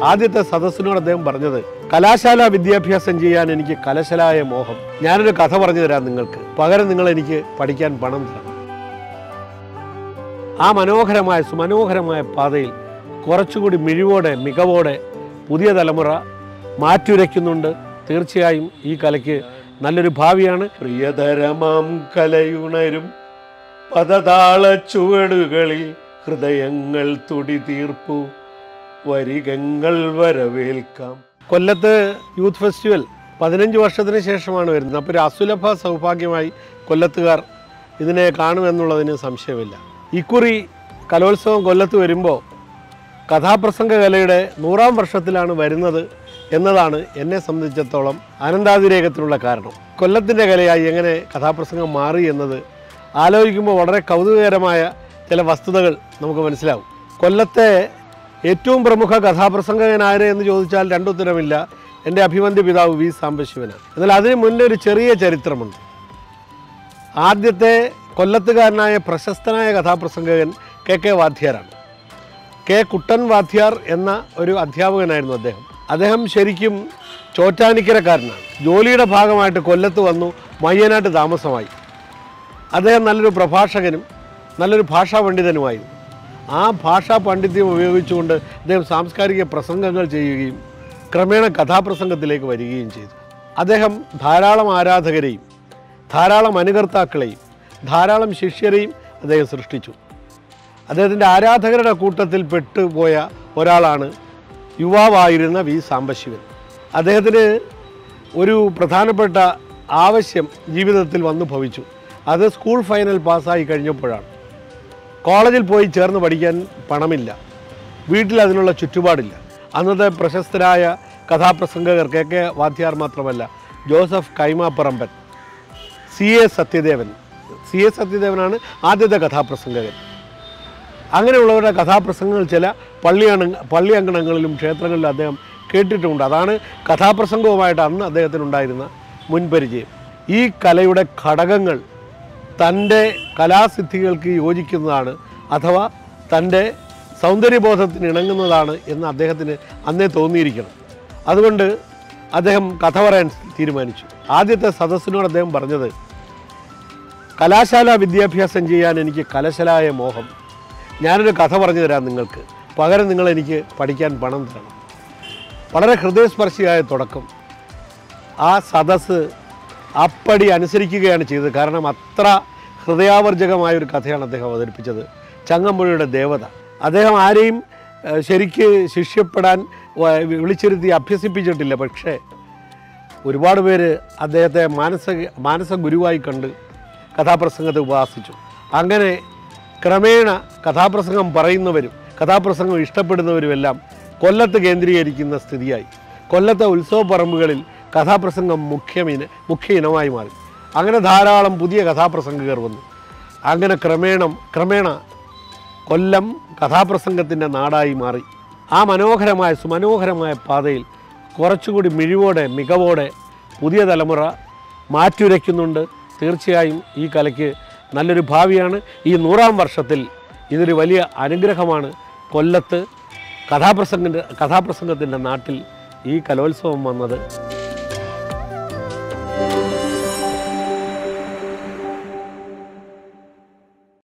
ആദ്യത്തെ സദസ്സിനോട് അദ്ദേഹം പറഞ്ഞത്, കലാശാല വിദ്യാഭ്യാസം ചെയ്യാൻ എനിക്ക് കലശലായ മോഹം. ഞാനൊരു കഥ പറഞ്ഞു തരാം നിങ്ങൾക്ക്, പകരം നിങ്ങൾ എനിക്ക് പഠിക്കാൻ പണം തരണം. ആ മനോഹരമായ സുമനോഹരമായ പാതയിൽ കുറച്ചുകൂടി മിഴിവോടെ മികവോടെ പുതിയ തലമുറ മാറ്റുരയ്ക്കുന്നുണ്ട്. തീർച്ചയായും ഈ കലയ്ക്ക് നല്ലൊരു ഭാവിയാണ്. പ്രിയതരമാം കലയുണരും പദതാള ചുവടുകളിൽ ഹൃദയങ്ങൾ തുടി തീർപ്പു വരികങ്ങൾ വരവേൽക്കാം. കൊല്ലത്ത് യൂത്ത് ഫെസ്റ്റിവൽ 15 വർഷത്തിന് ശേഷമാണ് വരുന്നത്. അപ്പോൾ ഒരു അസുലഭ സൗഭാഗ്യമായി കൊല്ലത്തുകാർ ഇതിനെ കാണുമെന്നുള്ളതിന് സംശയമില്ല. ഇക്കുറി കലോത്സവം കൊല്ലത്ത് വരുമ്പോൾ കഥാപ്രസംഗ കലയുടെ 100ാം വർഷത്തിലാണ് വരുന്നത് എന്നതാണ് എന്നെ സംബന്ധിച്ചിടത്തോളം ആനന്ദാതിരേകത്തിനുള്ള കാരണം. കൊല്ലത്തിൻ്റെ കലയായി എങ്ങനെ കഥാപ്രസംഗം മാറി എന്നത് ആലോചിക്കുമ്പോൾ വളരെ കൗതുകകരമായ ചില വസ്തുതകൾ നമുക്ക് മനസ്സിലാവും. കൊല്ലത്തെ ഏറ്റവും പ്രമുഖ കഥാപ്രസംഗകനാര് എന്ന് ചോദിച്ചാൽ രണ്ടുത്തരമില്ല. എൻ്റെ അഭിമന്യ പിതാവ് വി സാംബശിവനാണ്. എന്നാൽ അതിന് മുന്നേ ഒരു ചെറിയ ചരിത്രമുണ്ട്. ആദ്യത്തെ കൊല്ലത്തുകാരനായ പ്രശസ്തനായ കഥാപ്രസംഗകൻ കെ വാദ്യാരാണ്. കെ കുട്ടൻ വാദ്യാർ എന്ന ഒരു അധ്യാപകനായിരുന്നു അദ്ദേഹം ശരിക്കും ചോറ്റാനിക്കരക്കാരനാണ്. ജോലിയുടെ ഭാഗമായിട്ട് കൊല്ലത്ത് വന്നു, മയ്യനാട്ട് താമസമായി. അദ്ദേഹം നല്ലൊരു പ്രഭാഷകനും നല്ലൊരു ഭാഷാ പണ്ഡിതനുമായിരുന്നു. ആ ഭാഷാ പാണ്ഡിത്യം ഉപയോഗിച്ചുകൊണ്ട് അദ്ദേഹം സാംസ്കാരിക പ്രസംഗങ്ങൾ ചെയ്യുകയും ക്രമേണ കഥാപ്രസംഗത്തിലേക്ക് വരികയും ചെയ്തു. അദ്ദേഹം ധാരാളം ആരാധകരെയും ധാരാളം അനുകർത്താക്കളെയും ധാരാളം ശിഷ്യരെയും അദ്ദേഹം സൃഷ്ടിച്ചു. അദ്ദേഹത്തിൻ്റെ ആരാധകരുടെ കൂട്ടത്തിൽ പെട്ടുപോയ ഒരാളാണ് യുവാവായിരുന്ന വി സാംബശിവൻ. അദ്ദേഹത്തിന് ഒരു പ്രധാനപ്പെട്ട ആവശ്യം ജീവിതത്തിൽ വന്നു ഭവിച്ചു. അത് സ്കൂൾ ഫൈനൽ പാസ്സായി കഴിഞ്ഞപ്പോഴാണ്. കോളേജിൽ പോയി ചേർന്ന് പഠിക്കാൻ പണമില്ല, വീട്ടിൽ അതിനുള്ള ചുറ്റുപാടില്ല. അന്നത്തെ പ്രശസ്തരായ കഥാപ്രസംഗകർ കെ വാദ്യാർ മാത്രമല്ല, ജോസഫ് കൈമാപ്പറമ്പൻ, സി എ സത്യദേവനാണ് ആദ്യത്തെ കഥാപ്രസംഗകൻ. അങ്ങനെയുള്ളവരുടെ കഥാപ്രസംഗങ്ങൾ ചില പള്ളി അങ്കണങ്ങളിലും ക്ഷേത്രങ്ങളിലും അദ്ദേഹം കേട്ടിട്ടുമുണ്ട്. അതാണ് കഥാപ്രസംഗവുമായിട്ട് അന്ന് അദ്ദേഹത്തിനുണ്ടായിരുന്ന മുൻപരിചയം. ഈ കലയുടെ ഘടകങ്ങൾ തൻ്റെ കലാസിദ്ധികൾക്ക് യോജിക്കുന്നതാണ്, അഥവാ തൻ്റെ സൗന്ദര്യബോധത്തിന് ഇണങ്ങുന്നതാണ് എന്ന് അദ്ദേഹത്തിന് അന്നേ തോന്നിയിരിക്കണം. അതുകൊണ്ട് അദ്ദേഹം കഥ പറയാൻ തീരുമാനിച്ചു. ആദ്യത്തെ സദസ്സിനോട് അദ്ദേഹം പറഞ്ഞത്, കലാശാല വിദ്യാഭ്യാസം ചെയ്യാൻ എനിക്ക് കലശലായ മോഹം. ഞാനൊരു കഥ പറഞ്ഞു തരാം നിങ്ങൾക്ക്, പകരം നിങ്ങൾ എനിക്ക് പഠിക്കാൻ പണം തരണം. വളരെ ഹൃദയസ്പർശിയായ തുടക്കം. ആ സദസ്സ് അപ്പടി അനുസരിക്കുകയാണ് ചെയ്തത്. കാരണം അത്ര ഹൃദയാവർജകമായൊരു കഥയാണ് അദ്ദേഹം അവതരിപ്പിച്ചത്. ചങ്ങമ്പുഴയുടെ ദേവത. അദ്ദേഹം ആരെയും ശരിക്ക് ശിഷ്യപ്പെടാൻ വിളിച്ചിരുത്തി അഭ്യസിപ്പിച്ചിട്ടില്ല. പക്ഷേ ഒരുപാട് പേര് അദ്ദേഹത്തെ മാനസ ഗുരുവായി കണ്ട് കഥാപ്രസംഗത്തെ ഉപാസിച്ചു. അങ്ങനെ ക്രമേണ കഥാപ്രസംഗം പറയുന്നവരും കഥാപ്രസംഗം ഇഷ്ടപ്പെടുന്നവരുമെല്ലാം കൊല്ലത്ത് കേന്ദ്രീകരിക്കുന്ന സ്ഥിതിയായി. കൊല്ലത്തെ ഉത്സവപ്പറമ്പുകളിൽ കഥാപ്രസംഗം മുഖ്യ ഇനമായി മാറി. അങ്ങനെ ധാരാളം പുതിയ കഥാപ്രസംഗകർ വന്നു. അങ്ങനെ ക്രമേണ കൊല്ലം കഥാപ്രസംഗത്തിൻ്റെ നാടായി മാറി. ആ സുമനോഹരമായ പാതയിൽ കുറച്ചുകൂടി മിഴിവോടെ മികവോടെ പുതിയ തലമുറ മാറ്റുരയ്ക്കുന്നുണ്ട്. തീർച്ചയായും ഈ കലയ്ക്ക് നല്ലൊരു ഭാവിയാണ്. ഈ 100ാം വർഷത്തിൽ ഇതൊരു വലിയ അനുഗ്രഹമാണ്. കൊല്ലത്ത് കഥാപ്രസംഗത്തിൻ്റെ നാട്ടിൽ ഈ കലോത്സവം വന്നത്.